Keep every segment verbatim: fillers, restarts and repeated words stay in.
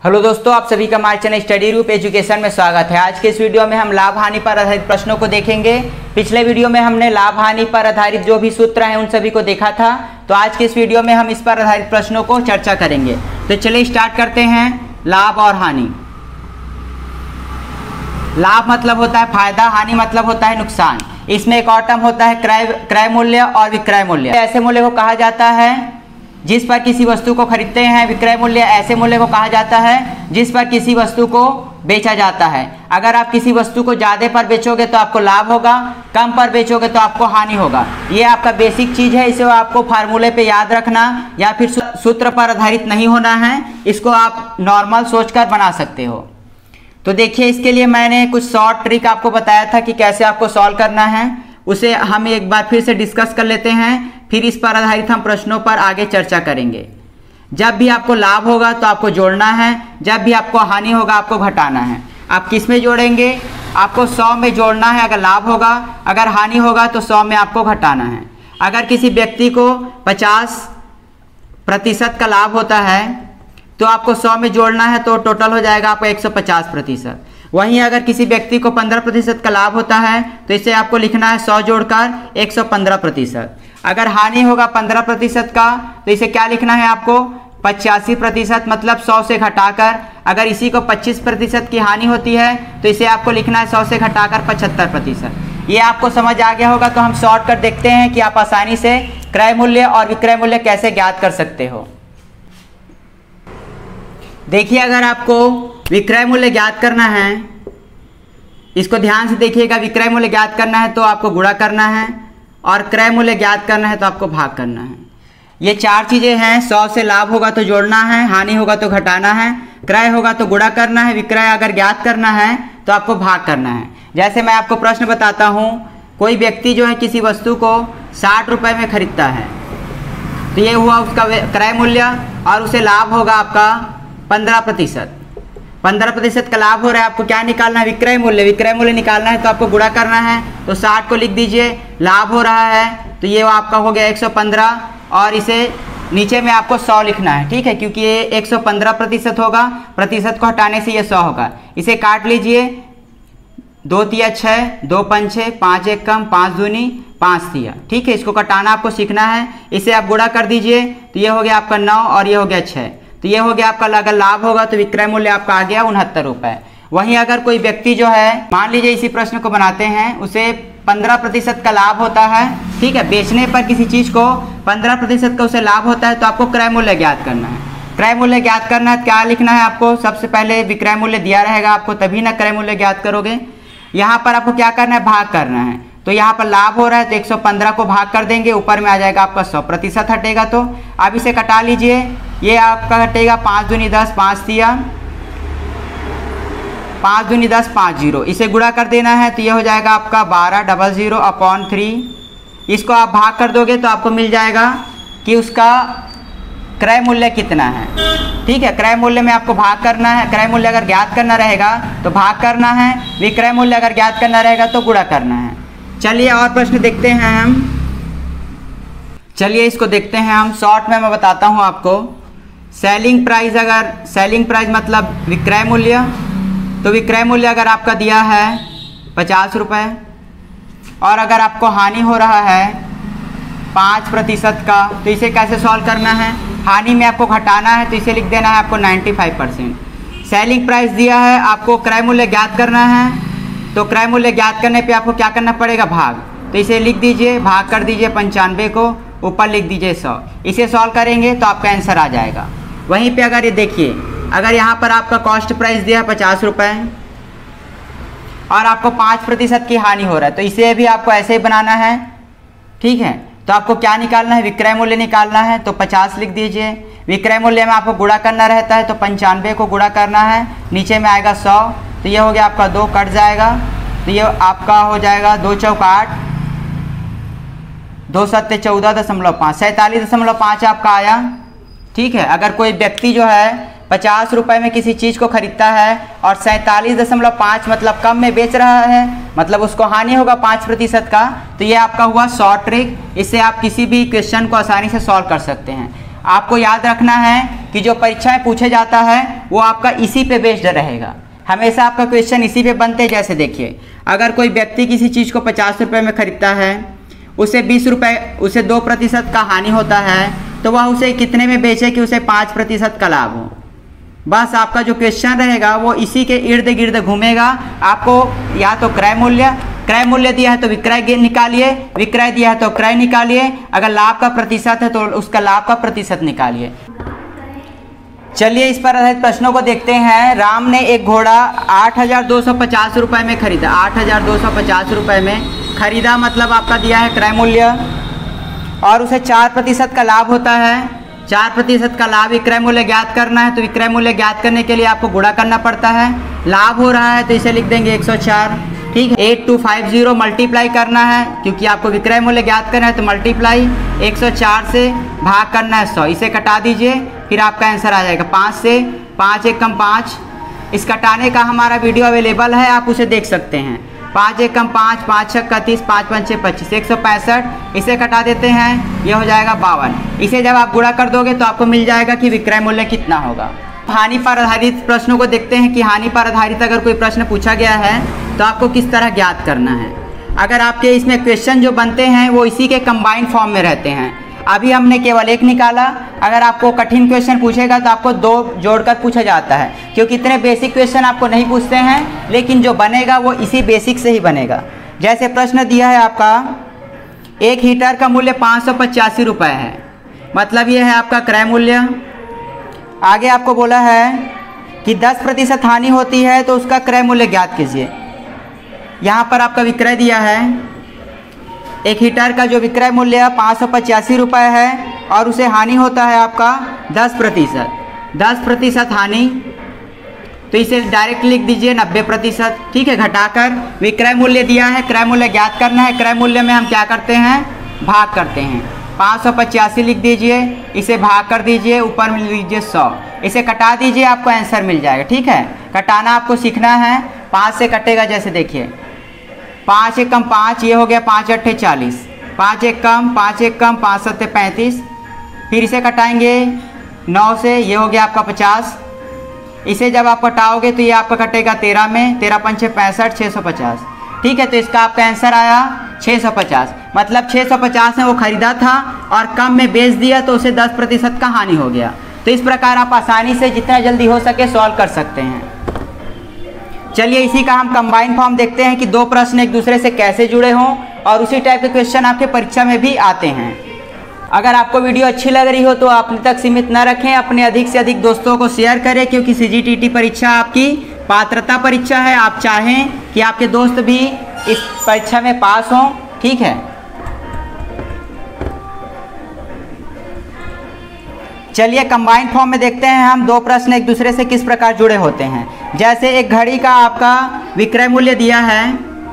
Hello दोस्तों, आप सभी का हमारे चैनल स्टडी ग्रुप एजुकेशन में स्वागत है। आज के इस वीडियो में हम लाभ हानि पर आधारित प्रश्नों को देखेंगे। पिछले वीडियो में हमने लाभ हानि पर आधारित जो भी सूत्र हैं उन सभी को देखा था, तो आज के इस वीडियो में हम इस पर आधारित प्रश्नों को चर्चा करेंगे। तो चलिए स्टार्ट करते हैं। लाभ और हानि। लाभ मतलब होता है फायदा, हानि मतलब होता है नुकसान। इसमें एक और टर्म होता है क्रय क्रय मूल्य और विक्रय मूल्य। ऐसे मूल्य को कहा जाता है जिस पर किसी वस्तु को खरीदते हैं। विक्रय मूल्य ऐसे मूल्य को कहा जाता है जिस पर किसी वस्तु को बेचा जाता है। अगर आप किसी वस्तु को ज़्यादा पर बेचोगे तो आपको लाभ होगा, कम पर बेचोगे तो आपको हानि होगा। ये आपका बेसिक चीज़ है, इसे आपको फार्मूले पे याद रखना या फिर सूत्र पर आधारित नहीं होना है। इसको आप नॉर्मल सोचकर बना सकते हो। तो देखिए, इसके लिए मैंने कुछ शॉर्ट ट्रिक आपको बताया था कि कैसे आपको सॉल्व करना है। उसे हम एक बार फिर से डिस्कस कर लेते हैं, फिर इस पर आधारित हम प्रश्नों पर आगे चर्चा करेंगे। जब भी आपको लाभ होगा तो आपको जोड़ना है, जब भी आपको हानि होगा आपको घटाना है। आप किस में जोड़ेंगे? आपको सौ में जोड़ना है अगर लाभ होगा, अगर हानि होगा तो सौ में आपको घटाना है। अगर किसी व्यक्ति को पचास प्रतिशत का लाभ होता है तो आपको सौ में जोड़ना है, तो टोटल हो जाएगा आपको एक सौ पचास प्रतिशत। वहीं अगर किसी व्यक्ति को पंद्रह प्रतिशत का लाभ होता है तो इसे आपको लिखना है सौ जोड़कर एक सौ पंद्रह प्रतिशत। अगर हानि होगा पंद्रह प्रतिशत का तो इसे क्या लिखना है आपको? पचासी प्रतिशत, मतलब सौ से घटाकर। अगर इसी को पच्चीस प्रतिशत की हानि होती है तो इसे आपको लिखना है सौ से घटाकर पचहत्तर प्रतिशत। ये आपको समझ आ गया होगा। तो हम शॉर्ट कर देखते हैं कि आप आसानी से क्रय मूल्य और विक्रय मूल्य कैसे ज्ञात कर सकते हो। देखिए, अगर आपको विक्रय मूल्य ज्ञात करना है, इसको ध्यान से देखिएगा। विक्रय मूल्य ज्ञात करना है तो आपको गुणा करना है, और क्रय मूल्य ज्ञात करना है तो आपको भाग करना है। ये चार चीज़ें हैं। सौ से लाभ होगा तो जोड़ना है, हानि होगा तो घटाना है, क्रय होगा तो गुणा करना है, विक्रय अगर ज्ञात करना है तो आपको भाग करना है। जैसे मैं आपको प्रश्न बताता हूँ। कोई व्यक्ति जो है किसी वस्तु को साठ रुपये में खरीदता है, तो ये हुआ उसका क्रय मूल्य, और उसे लाभ होगा आपका पंद्रह प्रतिशत। पंद्रह प्रतिशत का लाभ हो रहा है, आपको क्या निकालना है? विक्रय मूल्य। विक्रय मूल्य निकालना है तो आपको गुणा करना है, तो साठ को लिख दीजिए। लाभ हो रहा है तो ये आपका हो गया एक सौ पंद्रह, और इसे नीचे में आपको सौ लिखना है, ठीक है, क्योंकि ये एक सौ पंद्रह प्रतिशत होगा। प्रतिशत को हटाने से ये सौ होगा। इसे काट लीजिए। दो तिया छः, दो पंच छः, पाँच एक कम, पाँच दूनी पाँच तिया, ठीक है। इसको कटाना आपको सीखना है। इसे आप गुणा कर दीजिए तो ये हो गया आपका नौ, और ये हो गया छः। तो ये हो गया आपका। अगर लाभ होगा तो विक्रय मूल्य आपका आ गया उनहत्तर रुपये। वहीं अगर कोई व्यक्ति जो है, मान लीजिए इसी प्रश्न को बनाते हैं, उसे पंद्रह प्रतिशत का लाभ होता है, ठीक है, बेचने पर किसी चीज़ को पंद्रह प्रतिशत का उसे लाभ होता है, तो आपको क्रय मूल्य ज्ञात करना है। क्रय मूल्य ज्ञात करना है, क्या लिखना है आपको? सबसे पहले विक्रय मूल्य दिया रहेगा आपको, तभी ना क्रय मूल्य ज्ञात करोगे। यहाँ पर आपको क्या करना है? भाग करना है। तो यहाँ पर लाभ हो रहा है तो एक सौ पंद्रह को भाग कर देंगे, ऊपर में आ जाएगा आपका सौ प्रतिशत हटेगा। तो अब इसे कटा लीजिए। ये आपका हटेगा पाँच दूनी दस, पाँच दिया, पाँच दूनी दस, पाँच जीरो। इसे गुणा कर देना है तो ये हो जाएगा आपका बारह डबल ज़ीरो अपॉन थ्री। इसको आप भाग कर दोगे तो आपको मिल जाएगा कि उसका क्रय मूल्य कितना है, ठीक है। क्रय मूल्य में आपको भाग करना है। क्रय मूल्य अगर ज्ञात करना रहेगा तो भाग करना है, विक्रय मूल्य अगर ज्ञात करना रहेगा तो गुणा करना है। चलिए और प्रश्न देखते हैं हम। चलिए इसको देखते हैं हम। शॉर्ट में मैं बताता हूँ आपको। सेलिंग प्राइस, अगर सेलिंग प्राइस मतलब विक्रय मूल्य, तो विक्रय मूल्य अगर आपका दिया है पचास रुपये, और अगर आपको हानि हो रहा है पाँच प्रतिशत का, तो इसे कैसे सॉल्व करना है? हानि में आपको घटाना है, तो इसे लिख देना है आपको पचानवे परसेंट। सेलिंग प्राइस दिया है, आपको क्रय मूल्य ज्ञात करना है, तो क्रय मूल्य ज्ञात करने पे आपको क्या करना पड़ेगा? भाग। तो इसे लिख दीजिए, भाग कर दीजिए पंचानवे को, ऊपर लिख दीजिए सौ। इसे सॉल्व करेंगे तो आपका आंसर आ जाएगा। वहीं पे अगर ये देखिए, अगर यहाँ पर आपका कॉस्ट प्राइस दिया है पचास रुपये, और आपको पाँच प्रतिशत की हानि हो रहा है, तो इसे भी आपको ऐसे ही बनाना है, ठीक है। तो आपको क्या निकालना है? विक्रय मूल्य निकालना है, तो पचास लिख दीजिए। विक्रय मूल्य में आपको गुणा करना रहता है, तो पंचानवे को गुणा करना है, नीचे में आएगा सौ। तो ये हो गया आपका, दो कट जाएगा, तो ये आपका हो जाएगा दो चौक आठ, दो सत्ते चौदह दशमलव पाँच, सैंतालीस दशमलव पाँच आपका आया, ठीक है। अगर कोई व्यक्ति जो है पचास रुपये में किसी चीज़ को खरीदता है और सैंतालीस दशमलव पाँच मतलब कम में बेच रहा है, मतलब उसको हानि होगा पाँच प्रतिशत का, तो ये आपका हुआ शॉर्ट ट्रिक। इससे आप किसी भी क्वेश्चन को आसानी से सॉल्व कर सकते हैं। आपको याद रखना है कि जो परीक्षाएं पूछे जाता है वो आपका इसी पे बेस्ड रहेगा। हमेशा आपका क्वेश्चन इसी पे बनते हैं। जैसे देखिए, अगर कोई व्यक्ति किसी चीज़ को पचास रुपये में खरीदता है, उसे बीस रुपये उसे दो प्रतिशत का हानि होता है, तो वह उसे कितने में बेचे कि उसे पाँच प्रतिशत का लाभ हो। बस आपका जो क्वेश्चन रहेगा वो इसी के इर्द गिर्द घूमेगा। आपको या तो क्रय मूल्य क्रय मूल्य दिया है तो विक्रय निकालिए, विक्रय दिया है तो क्रय निकालिए, अगर लाभ का प्रतिशत है तो उसका लाभ का प्रतिशत निकालिए। चलिए इस पर आधारित प्रश्नों को देखते हैं। राम ने एक घोड़ा आठ हजार दो सौ पचास रुपये में खरीदा। आठ हजार दो सौ पचास रुपये में खरीदा मतलब आपका दिया है क्रय मूल्य, और उसे चार प्रतिशत का लाभ होता है। चार प्रतिशत का लाभ विक्रय मूल्य ज्ञात करना है, तो विक्रय मूल्य ज्ञात करने के लिए आपको गुणा करना पड़ता है। लाभ हो रहा है तो इसे लिख देंगे एक सौ चार। ठीक है, eight two five zero multiply करना है, क्योंकि आपको विक्रय मूल्य ज्ञात करना है तो मल्टीप्लाई एक सौ चार से भाग करना है सौ। इसे कटा दीजिए, फिर आपका आंसर आ जाएगा पाँच से। पाँच एक कम पाँच। इस कटाने का हमारा वीडियो अवेलेबल है, आप उसे देख सकते हैं। पाँच एक कम पाँच, पाँच छः इकतीस, पाँच पंचे पच्चीस, एक सौ पैंसठ। इसे कटा देते हैं, ये हो जाएगा बावन। इसे जब आप गुणा कर दोगे तो आपको मिल जाएगा कि विक्रय मूल्य कितना होगा। हानि पर आधारित प्रश्नों को देखते हैं कि हानि पर आधारित अगर कोई प्रश्न पूछा गया है तो आपको किस तरह ज्ञात करना है। अगर आपके इसमें क्वेश्चन जो बनते हैं वो इसी के कंबाइंड फॉर्म में रहते हैं। अभी हमने केवल एक निकाला। अगर आपको कठिन क्वेश्चन पूछेगा तो आपको दो जोड़कर पूछा जाता है, क्योंकि इतने बेसिक क्वेश्चन आपको नहीं पूछते हैं, लेकिन जो बनेगा वो इसी बेसिक से ही बनेगा। जैसे प्रश्न दिया है आपका, एक हीटर का मूल्य पाँच सौ पचासी रुपये है, मतलब ये है आपका क्रय मूल्य। आगे आपको बोला है कि दस प्रतिशत हानि होती है तो उसका क्रय मूल्य ज्ञात कीजिए। यहाँ पर आपका विक्रय दिया है, एक हीटर का जो विक्रय मूल्य पाँच सौ पचासी रुपये है और उसे हानि होता है आपका दस प्रतिशत। दस प्रतिशत हानि, तो इसे डायरेक्ट लिख दीजिए नब्बे प्रतिशत। ठीक है, घटाकर विक्रय मूल्य दिया है, क्रय मूल्य ज्ञात करना है। क्रय मूल्य में हम क्या करते हैं, भाग करते हैं। पाँच सौ पचासी लिख दीजिए, इसे भाग कर दीजिए, ऊपर में लिख दीजिए सौ। इसे कटा दीजिए, आपको आंसर मिल जाएगा। ठीक है, कटाना आपको सीखना है। पाँच से कटेगा, जैसे देखिए पाँच एक कम पाँच, ये हो गया पाँच अट्ठे चालीस। पाँच एक कम पाँच एक कम पाँच सत्ते पैंतीस। फिर इसे कटाएंगे नौ से, ये हो गया आपका पचास। इसे जब आप कटाओगे तो ये आपका कटेगा तेरह में, तेरह पंचे पैंसठ, छः सौ पचास। ठीक है, तो इसका आपका आंसर आया छः सौ पचास। मतलब छः सौ पचास में वो खरीदा था और कम में बेच दिया तो उसे दस प्रतिशत का हानि हो गया। तो इस प्रकार आप आसानी से जितना जल्दी हो सके सॉल्व कर सकते हैं। चलिए इसी का हम कंबाइन फॉर्म देखते हैं कि दो प्रश्न एक दूसरे से कैसे जुड़े हों, और उसी टाइप के क्वेश्चन आपके परीक्षा में भी आते हैं। अगर आपको वीडियो अच्छी लग रही हो तो अपने तक सीमित न रखें, अपने अधिक से अधिक दोस्तों को शेयर करें, क्योंकि सीजीटीटी परीक्षा आपकी पात्रता परीक्षा है। आप चाहें कि आपके दोस्त भी इस परीक्षा में पास हों। ठीक है, चलिए कंबाइंड फॉर्म में देखते हैं हम दो प्रश्न एक दूसरे से किस प्रकार जुड़े होते हैं। जैसे एक घड़ी का आपका विक्रय मूल्य दिया है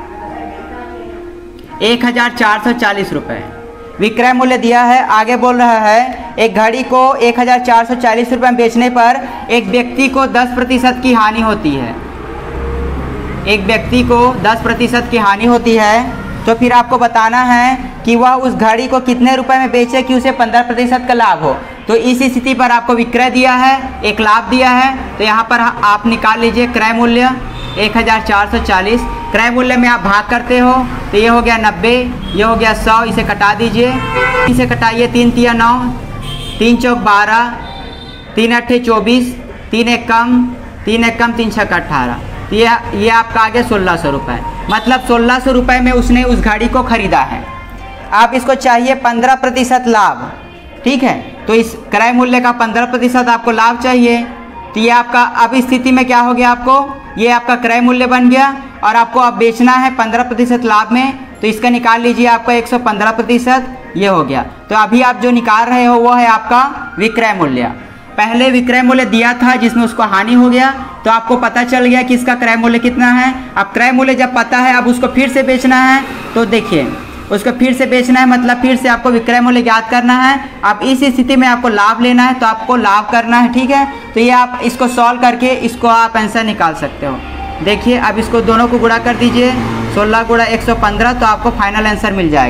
एक हजार चार सौ चालीस रुपये, विक्रय मूल्य दिया है। आगे बोल रहा है एक घड़ी को एक हजार चार सौ चालीस रुपये में बेचने पर एक व्यक्ति को दस प्रतिशत की हानि होती है। एक व्यक्ति को दस प्रतिशत की हानि होती है, तो फिर आपको बताना है कि वह उस घड़ी को कितने रुपए में बेचे कि उसे पंद्रह प्रतिशत का लाभ हो। तो इस स्थिति पर आपको विक्रय दिया है, एक लाभ दिया है, तो यहाँ पर आप निकाल लीजिए क्रय मूल्य एक हज़ार चार सौ चालीस। क्रय मूल्य में आप भाग करते हो तो ये हो गया नब्बे, ये हो गया सौ। इसे कटा दीजिए, इसे कटाइए, तीन तिया नौ, तीन चौक बारह, तीन अट्ठे चौबीस, तीन एक कम, तीन एक कम, तीन छः अट्ठारह। तो ये ये आपका आ गया सोलह सौ रुपये। मतलब सोलह सौ रुपये में उसने उस घड़ी को खरीदा है। आप इसको चाहिए पंद्रह प्रतिशत लाभ। ठीक है, तो इस क्रय मूल्य का पंद्रह प्रतिशत आपको लाभ चाहिए। तो ये आपका अब इस स्थिति में क्या हो गया, आपको ये आपका क्रय मूल्य बन गया और आपको अब बेचना है पंद्रह प्रतिशत लाभ में। तो इसका निकाल लीजिए, आपका एक सौ पंद्रह प्रतिशत ये हो गया। तो अभी आप जो निकाल रहे हो वो है आपका विक्रय मूल्य। पहले विक्रय मूल्य दिया था जिसमें उसको हानि हो गया, तो आपको पता चल गया कि इसका क्रय मूल्य कितना है। अब क्रय मूल्य जब पता है, अब उसको फिर से बेचना है। तो देखिए उसको फिर से बेचना है, मतलब फिर से आपको विक्रय मूल्य ज्ञात करना है। अब इस स्थिति में आपको लाभ लेना है, तो आपको लाभ करना है। ठीक है, तो ये आप इसको सॉल्व करके इसको आप आंसर निकाल सकते हो। देखिए अब इसको दोनों को गुणा कर दीजिए, सोलह गुणा एक सौ पंद्रह, तो आपको फाइनल आंसर मिल जाएगा।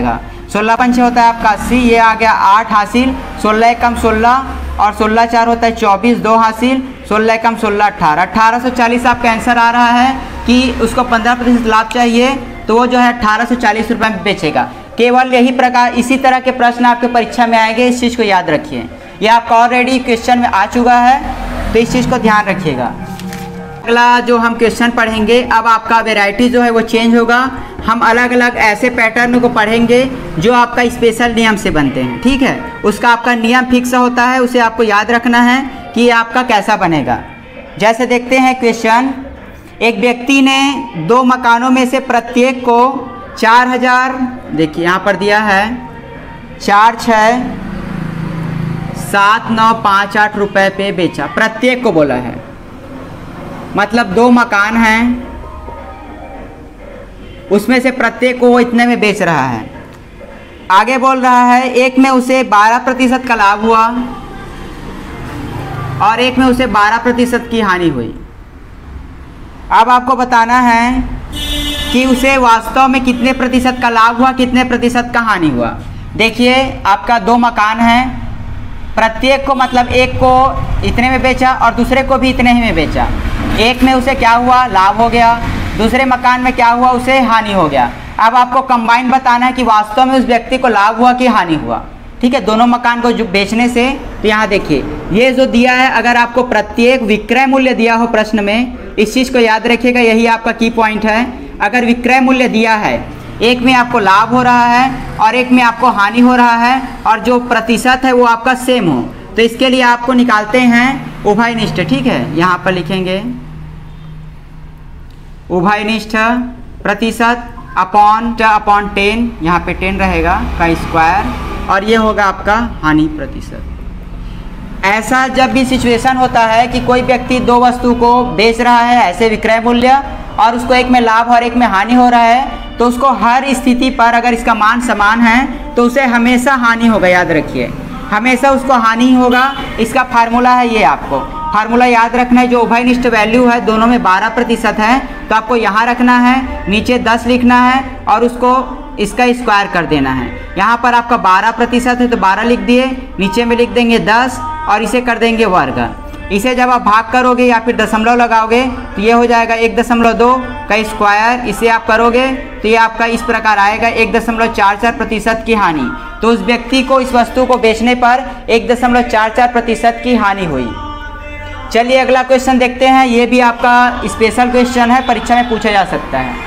सोलह पंचे होता है आपका अस्सी, ये आ गया आठ हासिल, सोलह कम सोलह और सोलह चार होता है चौबीस, दो हासिल, सोलह कम सोलह अट्ठारह, अट्ठारह सौ चालीस आपका आंसर आ रहा है कि उसको पंद्रह प्रतिशत लाभ चाहिए, तो वो जो है अट्ठारह सौ चालीस रुपये में बेचेगा। केवल यही प्रकार इसी तरह के प्रश्न आपके परीक्षा में आएंगे, इस चीज़ को याद रखिए। ये आपका ऑलरेडी क्वेश्चन में आ चुका है, तो इस चीज़ को ध्यान रखिएगा। अगला जो हम क्वेश्चन पढ़ेंगे, अब आपका वैरायटी जो है वो चेंज होगा। हम अलग अलग ऐसे पैटर्न को पढ़ेंगे जो आपका स्पेशल नियम से बनते हैं, ठीक है। उसका आपका नियम फिक्स होता है, उसे आपको याद रखना है कि ये आपका कैसा बनेगा। जैसे देखते हैं क्वेश्चन, एक व्यक्ति ने दो मकानों में से प्रत्येक को चार हजार, देखिए यहाँ पर दिया है चार छः सात नौ पाँच आठ रुपये पे बेचा, प्रत्येक को बोला है, मतलब दो मकान हैं, उसमें से प्रत्येक को वो इतने में बेच रहा है। आगे बोल रहा है एक में उसे बारह प्रतिशत का लाभ हुआ और एक में उसे बारह प्रतिशत की हानि हुई। अब आपको बताना है कि उसे वास्तव में कितने प्रतिशत का लाभ हुआ, कितने प्रतिशत का हानि हुआ। देखिए आपका दो मकान हैं, प्रत्येक को मतलब एक को इतने में बेचा और दूसरे को भी इतने ही में बेचा। एक में उसे क्या हुआ, लाभ हो गया, दूसरे मकान में क्या हुआ, उसे हानि हो गया। अब आपको कंबाइन बताना है कि वास्तव में उस व्यक्ति को लाभ हुआ कि हानि हुआ, ठीक है, दोनों मकान को जो बेचने से। तो यहाँ देखिए ये जो दिया है, अगर आपको प्रत्येक विक्रय मूल्य दिया हो प्रश्न में, इस चीज़ को याद रखिएगा, यही आपका की पॉइंट है। अगर विक्रय मूल्य दिया है, एक में आपको लाभ हो रहा है और एक में आपको हानि हो रहा है, और जो प्रतिशत है वो आपका सेम हो, तो इसके लिए आपको निकालते हैं उभयनिष्ठ, ठीक है। यहाँ पर लिखेंगे उभयनिष्ठ प्रतिशत अपॉन ट अपॉन टेन, यहाँ पे टेन रहेगा का स्क्वायर, और ये होगा आपका हानि प्रतिशत। ऐसा जब भी सिचुएशन होता है कि कोई व्यक्ति दो वस्तु को बेच रहा है ऐसे विक्रय मूल्य, और उसको एक में लाभ और एक में हानि हो रहा है, तो उसको हर स्थिति पर अगर इसका मान समान है तो उसे हमेशा हानि होगा, याद रखिए, हमेशा उसको हानि होगा। इसका फार्मूला है ये, आपको फार्मूला याद रखना है। जो उभयनिष्ठ वैल्यू है दोनों में बारह प्रतिशत है, तो आपको यहाँ रखना है, नीचे दस लिखना है और उसको इसका स्क्वायर कर देना है। यहाँ पर आपका बारह प्रतिशत है तो बारह लिख दिए, नीचे में लिख देंगे दस और इसे कर देंगे वर्ग। इसे जब आप भाग करोगे या फिर दशमलव लगाओगे तो ये हो जाएगा एक दशमलव दो का स्क्वायर, इसे आप करोगे तो ये आपका इस प्रकार आएगा एक दशमलव चार चार प्रतिशत की हानि। तो उस व्यक्ति को इस वस्तु को बेचने पर एक दशमलव चार चार प्रतिशत की हानि हुई। चलिए अगला क्वेश्चन देखते हैं, ये भी आपका स्पेशल क्वेश्चन है, परीक्षा में पूछा जा सकता है।